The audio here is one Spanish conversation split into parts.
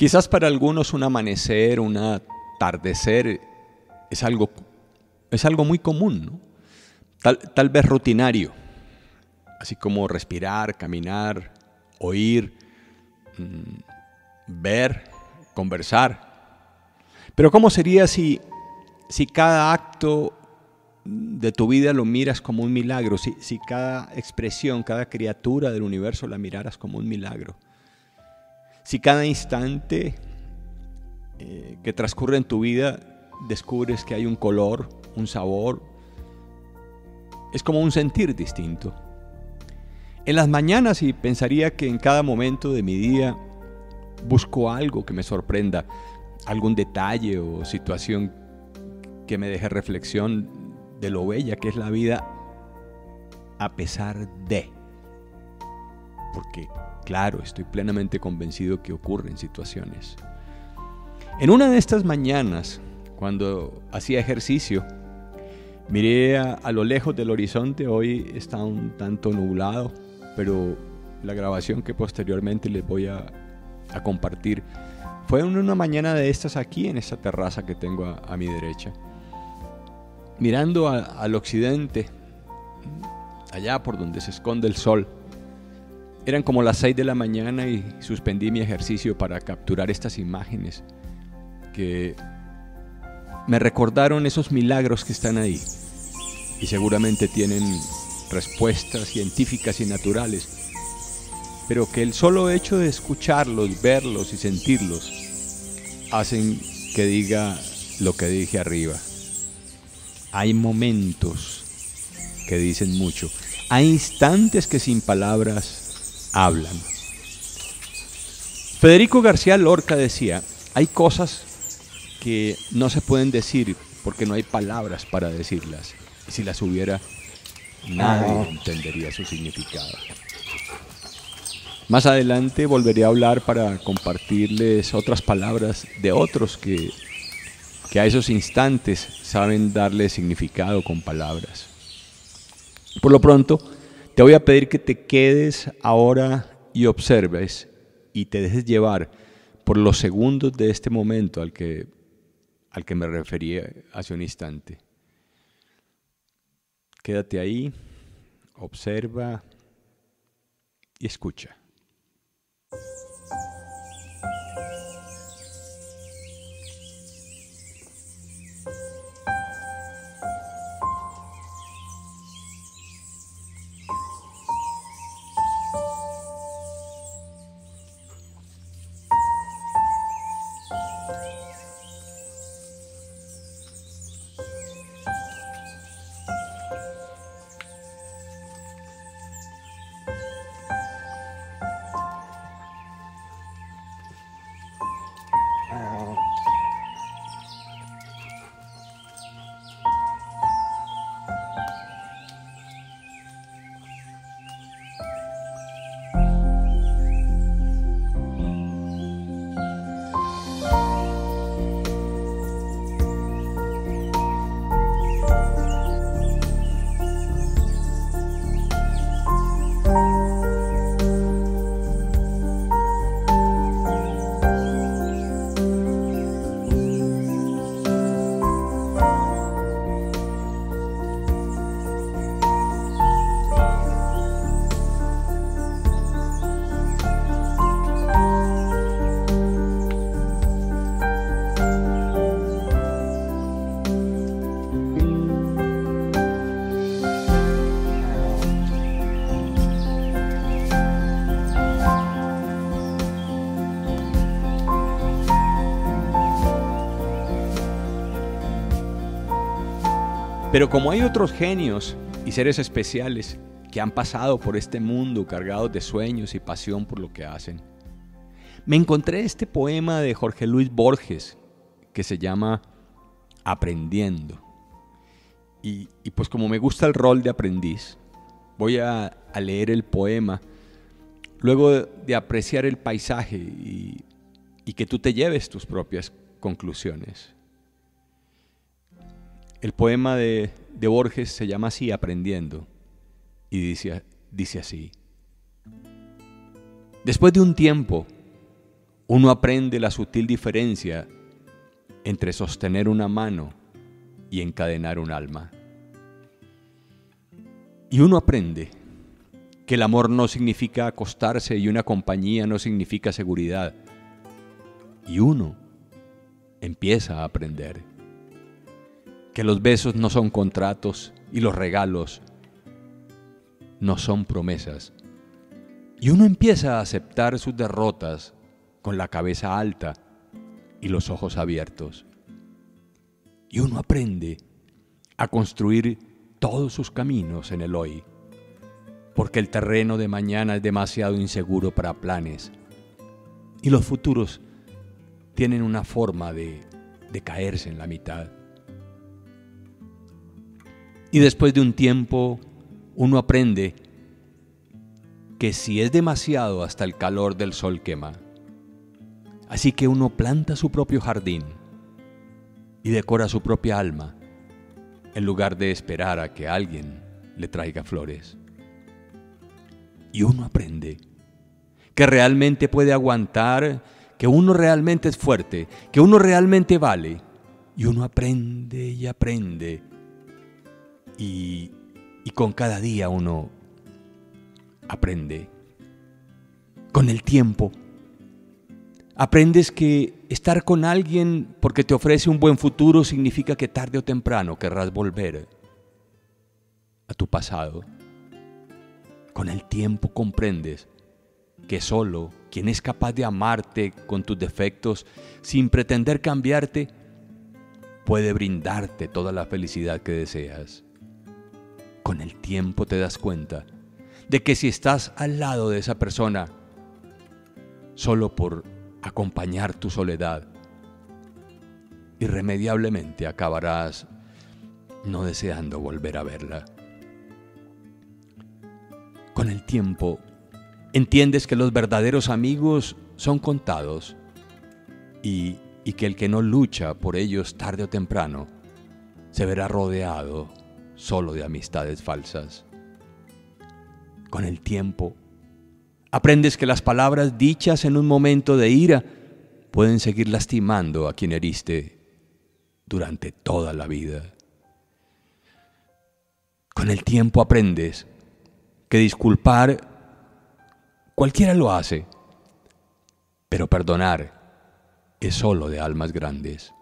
Quizás para algunos un amanecer, un atardecer es algo muy común, ¿no? Tal vez rutinario, así como respirar, caminar, oír, ver, conversar. Pero ¿cómo sería si cada acto de tu vida lo miras como un milagro? Si cada expresión, cada criatura del universo la miraras como un milagro. Si cada instante que transcurre en tu vida descubres que hay un color, un sabor, es como un sentir distinto. En las mañanas, y pensaría que en cada momento de mi día busco algo que me sorprenda, algún detalle o situación que me deje reflexión de lo bella que es la vida a pesar de. Porque, claro, estoy plenamente convencido que ocurren situaciones. En una de estas mañanas, cuando hacía ejercicio, miré a lo lejos del horizonte. Hoy está un tanto nublado, pero la grabación que posteriormente les voy a compartir fue en una mañana de estas aquí, en esta terraza que tengo a mi derecha. Mirando al occidente, allá por donde se esconde el sol. Eran como las 6 de la mañana y suspendí mi ejercicio para capturar estas imágenes que me recordaron esos milagros que están ahí y seguramente tienen respuestas científicas y naturales, pero que el solo hecho de escucharlos, verlos y sentirlos hacen que diga lo que dije arriba. Hay momentos que dicen mucho, hay instantes que sin palabras hablan. Federico García Lorca decía, hay cosas que no se pueden decir porque no hay palabras para decirlas. Y si las hubiera, nadie entendería su significado. Más adelante volveré a hablar para compartirles otras palabras de otros que a esos instantes saben darle significado con palabras. Por lo pronto, te voy a pedir que te quedes ahora y observes y te dejes llevar por los segundos de este momento al que me referí hace un instante. Quédate ahí, observa y escucha. Pero como hay otros genios y seres especiales que han pasado por este mundo cargados de sueños y pasión por lo que hacen, me encontré este poema de Jorge Luis Borges que se llama Aprendiendo. Y pues como me gusta el rol de aprendiz, voy a leer el poema luego de apreciar el paisaje y que tú te lleves tus propias conclusiones. El poema de Borges se llama así, Aprendiendo, y dice así. Después de un tiempo, uno aprende la sutil diferencia entre sostener una mano y encadenar un alma. Y uno aprende que el amor no significa acostarse y una compañía no significa seguridad. Y uno empieza a aprender que los besos no son contratos y los regalos no son promesas. Y uno empieza a aceptar sus derrotas con la cabeza alta y los ojos abiertos. Y uno aprende a construir todos sus caminos en el hoy, porque el terreno de mañana es demasiado inseguro para planes. Y los futuros tienen una forma de caerse en la mitad. Y después de un tiempo, uno aprende que si es demasiado, hasta el calor del sol quema. Así que uno planta su propio jardín y decora su propia alma, en lugar de esperar a que alguien le traiga flores. Y uno aprende que realmente puede aguantar, que uno realmente es fuerte, que uno realmente vale. Y uno aprende y aprende. Y con cada día uno aprende. Con el tiempo, aprendes que estar con alguien porque te ofrece un buen futuro significa que tarde o temprano querrás volver a tu pasado. Con el tiempo comprendes que solo quien es capaz de amarte con tus defectos sin pretender cambiarte puede brindarte toda la felicidad que deseas. Con el tiempo te das cuenta de que si estás al lado de esa persona solo por acompañar tu soledad, irremediablemente acabarás no deseando volver a verla. Con el tiempo entiendes que los verdaderos amigos son contados y que el que no lucha por ellos tarde o temprano se verá rodeado solo de amistades falsas. Con el tiempo aprendes que las palabras dichas en un momento de ira pueden seguir lastimando a quien heriste durante toda la vida. Con el tiempo aprendes que disculpar cualquiera lo hace, pero perdonar es solo de almas grandes.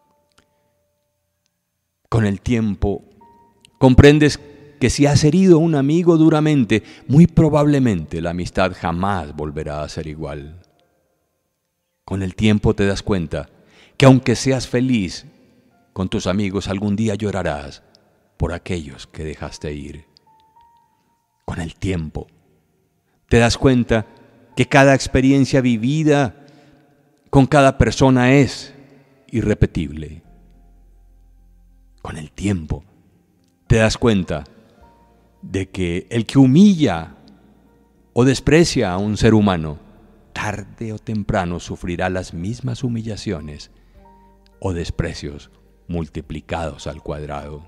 Con el tiempo comprendes que si has herido a un amigo duramente, muy probablemente la amistad jamás volverá a ser igual. Con el tiempo te das cuenta que aunque seas feliz con tus amigos, algún día llorarás por aquellos que dejaste ir. Con el tiempo te das cuenta que cada experiencia vivida con cada persona es irrepetible. Con el tiempo te das cuenta de que el que humilla o desprecia a un ser humano, tarde o temprano sufrirá las mismas humillaciones o desprecios multiplicados al cuadrado.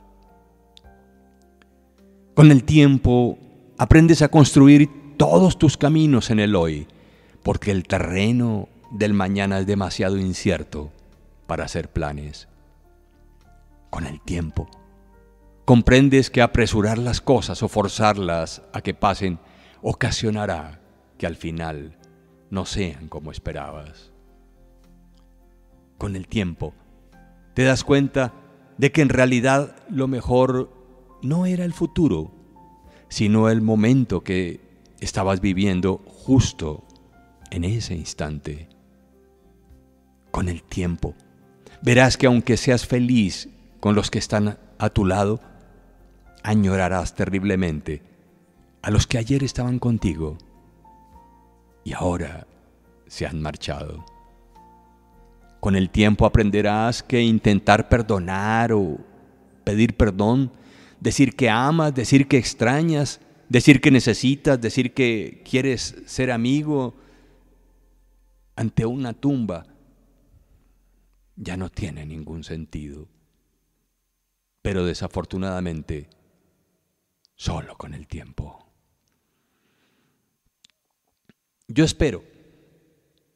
Con el tiempo aprendes a construir todos tus caminos en el hoy, porque el terreno del mañana es demasiado incierto para hacer planes. Con el tiempo comprendes que apresurar las cosas o forzarlas a que pasen ocasionará que al final no sean como esperabas. Con el tiempo te das cuenta de que en realidad lo mejor no era el futuro, sino el momento que estabas viviendo justo en ese instante. Con el tiempo verás que aunque seas feliz con los que están a tu lado, añorarás terriblemente a los que ayer estaban contigo y ahora se han marchado. Con el tiempo aprenderás que intentar perdonar o pedir perdón, decir que amas, decir que extrañas, decir que necesitas, decir que quieres ser amigo ante una tumba, ya no tiene ningún sentido. Pero desafortunadamente, solo con el tiempo. Yo espero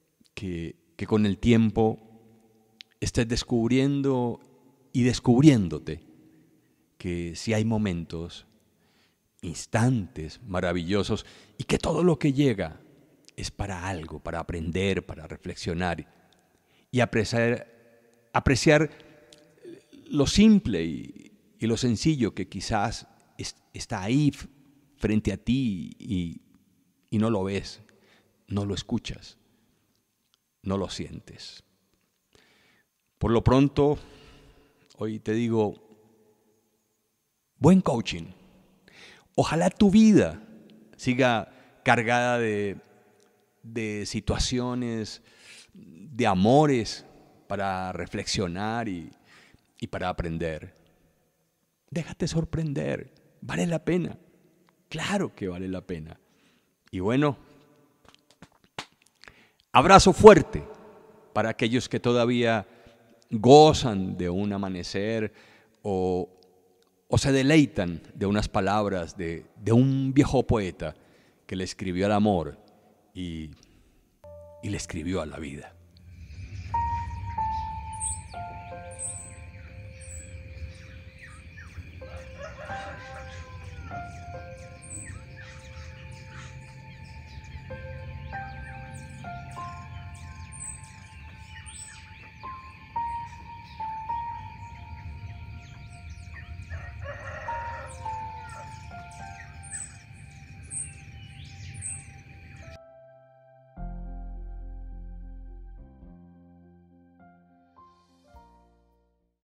que con el tiempo estés descubriendo y descubriéndote que sí hay momentos, instantes maravillosos y que todo lo que llega es para algo, para aprender, para reflexionar y apreciar lo simple y lo sencillo que quizás está ahí frente a ti y no lo ves, no lo escuchas, no lo sientes. Por lo pronto, hoy te digo, buen coaching. Ojalá tu vida siga cargada de situaciones, de amores para reflexionar y para aprender. Déjate sorprender, vale la pena, claro que vale la pena. Y bueno, abrazo fuerte para aquellos que todavía gozan de un amanecer o se deleitan de unas palabras de un viejo poeta que le escribió al amor y le escribió a la vida.